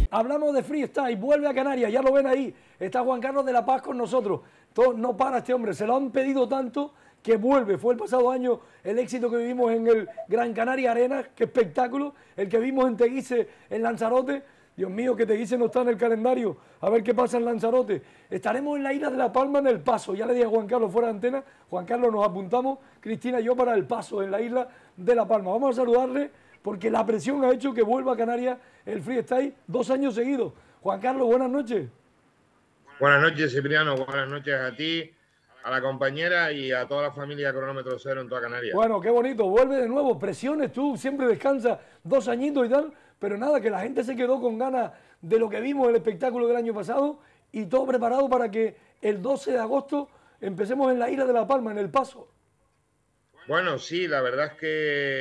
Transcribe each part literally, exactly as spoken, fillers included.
Hablamos de freestyle, vuelve a Canarias, ya lo ven ahí. Está Juan Carlos de la Paz con nosotros. Todo, no para este hombre, se lo han pedido tanto que vuelve. Fue el pasado año el éxito que vivimos en el Gran Canaria Arena, qué espectáculo. El que vimos en Teguise, en Lanzarote. Dios mío, que Teguise no está en el calendario. A ver qué pasa en Lanzarote. Estaremos en la isla de La Palma en El Paso. Ya le dije a Juan Carlos fuera de antena. Juan Carlos, nos apuntamos, Cristina y yo, para El Paso, en la isla de La Palma. Vamos a saludarle porque la presión ha hecho que vuelva a Canarias el freestyle dos años seguidos. Juan Carlos, buenas noches. Buenas noches, Cipriano. Buenas noches a ti, a la compañera y a toda la familia Cronómetro Cero en toda Canarias. Bueno, qué bonito. Vuelve de nuevo. Presiones, tú siempre descansas dos añitos y tal. Pero nada, que la gente se quedó con ganas de lo que vimos en el espectáculo del año pasado y todo preparado para que el doce de agosto empecemos en la isla de La Palma, en El Paso. Bueno, sí, la verdad es que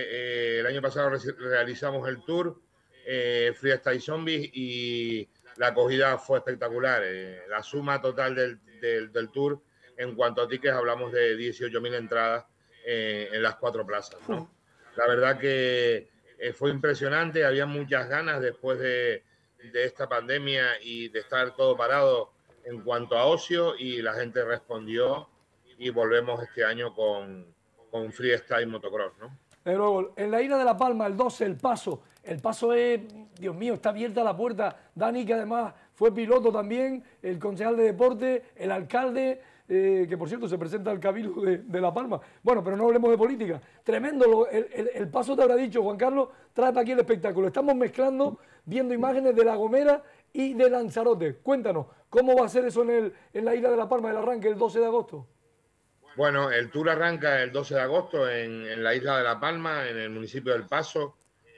eh, el año pasado re realizamos el tour eh, Freestyle Zombies y la acogida fue espectacular. Eh, la suma total del, del, del tour en cuanto a tickets hablamos de dieciocho mil entradas eh, en las cuatro plazas, ¿no? La verdad que eh, fue impresionante, había muchas ganas después de, de esta pandemia y de estar todo parado en cuanto a ocio y la gente respondió y volvemos este año con, con freestyle motocross, ¿no? Pero en la isla de La Palma, el doce, El Paso. El Paso es, Dios mío, está abierta la puerta. Dani, que además fue piloto también, el concejal de deporte, el alcalde, eh, que por cierto se presenta al Cabildo de, de La Palma. Bueno, pero no hablemos de política. Tremendo, lo, el, el, el Paso te habrá dicho, Juan Carlos, trae para aquí el espectáculo. Estamos mezclando, viendo imágenes de La Gomera y de Lanzarote. Cuéntanos, ¿cómo va a ser eso en, el, en la isla de La Palma, el arranque el doce de agosto? Bueno, el tour arranca el doce de agosto en, en la isla de La Palma, en el municipio del Paso.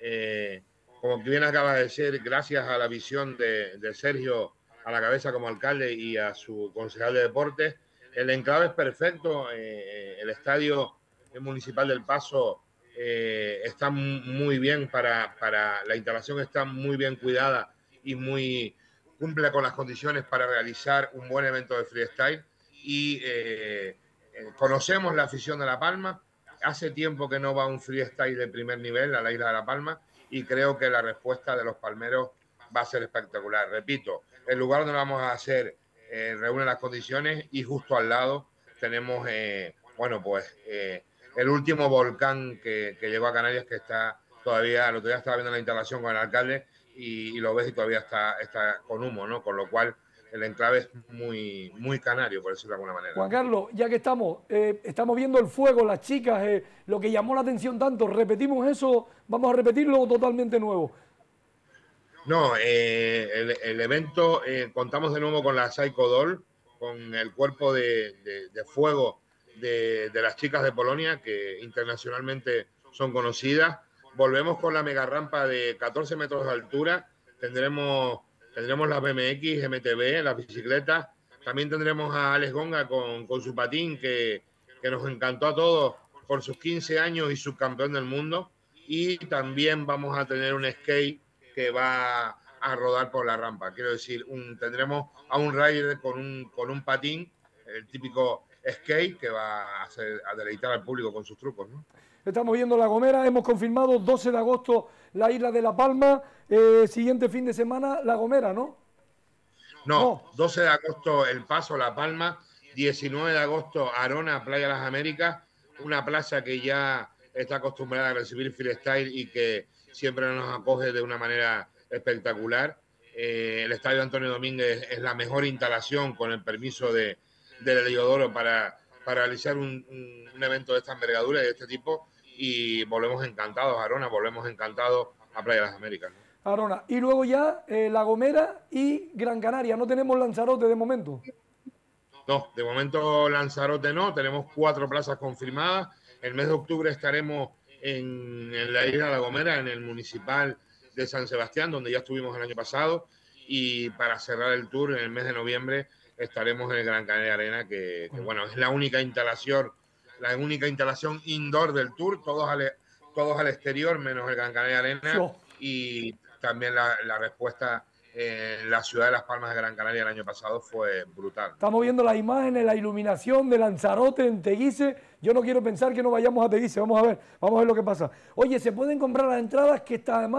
Eh, como bien acabas de decir, gracias a la visión de, de Sergio a la cabeza como alcalde y a su concejal de deportes, el enclave es perfecto. Eh, el estadio municipal del Paso eh, está muy bien para, para la instalación, está muy bien cuidada y muy cumple con las condiciones para realizar un buen evento de freestyle. Y eh, conocemos la afición de La Palma, hace tiempo que no va un freestyle de primer nivel a la isla de La Palma y creo que la respuesta de los palmeros va a ser espectacular. Repito, el lugar donde vamos a hacer eh, reúne las condiciones y justo al lado tenemos, eh, bueno, pues eh, el último volcán que, que llegó a Canarias, que está todavía, el otro día estaba viendo la instalación con el alcalde y, y lo ves y todavía está, está con humo, ¿no? Con lo cual el enclave es muy, muy canario, por decirlo de alguna manera. Juan Carlos, ya que estamos, eh, estamos viendo el fuego, las chicas, eh, lo que llamó la atención tanto, ¿repetimos eso? ¿Vamos a repetirlo totalmente nuevo? No, eh, el, el evento, eh, contamos de nuevo con la Psycho Doll, con el cuerpo de, de, de fuego de, de las chicas de Polonia, que internacionalmente son conocidas. Volvemos con la mega rampa de catorce metros de altura, tendremos... Tendremos las B M X, M T B, las bicicletas. También tendremos a Alex Gonga con, con su patín, que, que nos encantó a todos por sus quince años y subcampeón del mundo. Y también vamos a tener un skate que va a rodar por la rampa. Quiero decir, un, tendremos a un rider con un, con un patín, el típico skate, que va a, hacer, a deleitar al público con sus trucos, ¿no? Estamos viendo La Gomera, hemos confirmado doce de agosto la isla de La Palma, eh, siguiente fin de semana La Gomera, ¿no? No, no, doce de agosto El Paso, La Palma, diecinueve de agosto Arona, Playa de las Américas, una plaza que ya está acostumbrada a recibir freestyle y que siempre nos acoge de una manera espectacular. Eh, el Estadio Antonio Domínguez es la mejor instalación, con el permiso de, de Heliodoro, para, para realizar un, un, un evento de esta envergadura y de este tipo, y volvemos encantados a Arona, volvemos encantados a Playa de las Américas, ¿no? Arona. Y luego ya eh, La Gomera y Gran Canaria. ¿No tenemos Lanzarote de momento? No, de momento Lanzarote no. Tenemos cuatro plazas confirmadas. El mes de octubre estaremos en, en la isla de La Gomera, en el municipal de San Sebastián, donde ya estuvimos el año pasado. Y para cerrar el tour, en el mes de noviembre, estaremos en el Gran Canaria Arena, que, que bueno, es la única instalación, la única instalación indoor del tour, todos al, todos al exterior, menos el Gran Canaria Arena. Oh. Y también la, la respuesta en la ciudad de Las Palmas de Gran Canaria el año pasado fue brutal. Estamos viendo las imágenes, la iluminación de Lanzarote en Teguise. Yo no quiero pensar que no vayamos a Teguise. Vamos a ver, vamos a ver lo que pasa. Oye, se pueden comprar las entradas, que está además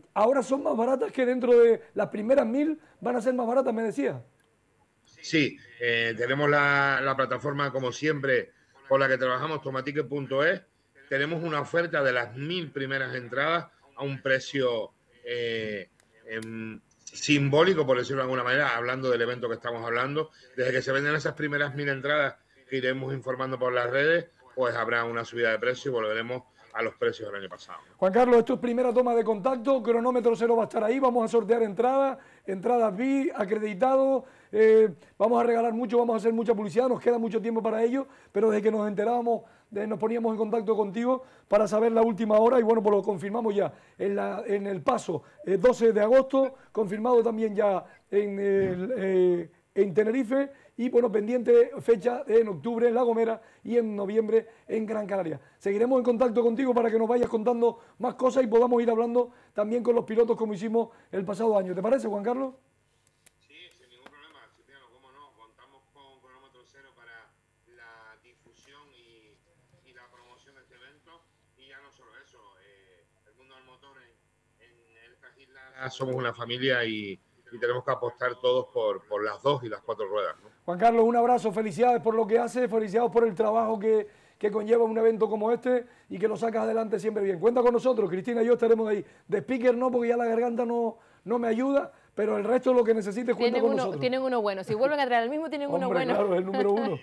ahora son más baratas que dentro de las primeras mil, van a ser más baratas, me decía. Sí, eh, tenemos la, la plataforma, como siempre, con la que trabajamos, tomatique punto es. Tenemos una oferta de las mil primeras entradas a un precio eh, eh, simbólico, por decirlo de alguna manera, hablando del evento que estamos hablando. Desde que se venden esas primeras mil entradas que iremos informando por las redes, pues habrá una subida de precio y volveremos a los precios del año pasado. Juan Carlos, esto es primera toma de contacto, cronómetro cero va a estar ahí, vamos a sortear entradas, entradas V I P, acreditados, eh, vamos a regalar mucho, vamos a hacer mucha publicidad, nos queda mucho tiempo para ello, pero desde que nos enterábamos, de, nos poníamos en contacto contigo para saber la última hora y bueno, pues lo confirmamos ya en, la, en el paso, eh, doce de agosto, confirmado también ya en, el, eh, en Tenerife. Y bueno, pendiente fecha en octubre en La Gomera y en noviembre en Gran Canaria. Seguiremos en contacto contigo para que nos vayas contando más cosas y podamos ir hablando también con los pilotos como hicimos el pasado año. ¿Te parece, Juan Carlos? Sí, sin ningún problema, Cipriano, cómo no. Contamos con Cronómetro Cero para la difusión y, y la promoción de este evento. Y ya no solo eso, eh, el mundo del motor en, en estas islas somos una familia y, y tenemos que apostar todos por, por las dos y las cuatro ruedas, ¿no? Juan Carlos, un abrazo, felicidades por lo que hace, felicidades por el trabajo que, que conlleva un evento como este y que lo sacas adelante siempre bien. Cuenta con nosotros, Cristina y yo estaremos ahí. De speaker no, porque ya la garganta no, no me ayuda, pero el resto de lo que necesites cuenta con uno, nosotros. Tienen uno bueno, si vuelven a traer el mismo tienen Hombre, uno bueno. claro, es el número uno.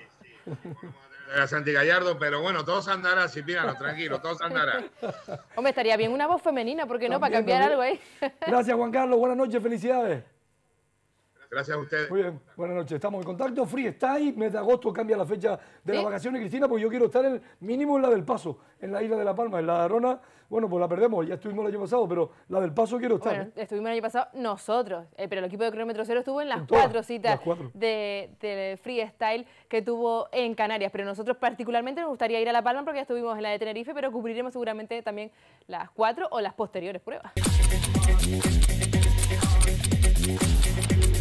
A Santi Gallardo, pero bueno, todos andará, Cipriano, tranquilo, todos andará. Hombre, estaría bien una voz femenina, ¿por qué no? También, Para cambiar también. algo ahí. Gracias, Juan Carlos, buenas noches, felicidades. Gracias a ustedes. Muy bien, buenas noches. Estamos en contacto. Freestyle, mes de agosto cambia la fecha de ¿Sí? las vacaciones, Cristina, porque yo quiero estar en, mínimo en la del Paso, en la isla de La Palma. En la de Arona, bueno, pues la perdemos, ya estuvimos el año pasado, pero la del Paso quiero estar. Bueno, ¿eh? estuvimos el año pasado nosotros, eh, pero el equipo de Cronómetro Cero estuvo en las En todas, cuatro citas las cuatro. De, de freestyle que tuvo en Canarias, pero nosotros particularmente nos gustaría ir a La Palma porque ya estuvimos en la de Tenerife, pero cubriremos seguramente también las cuatro o las posteriores pruebas.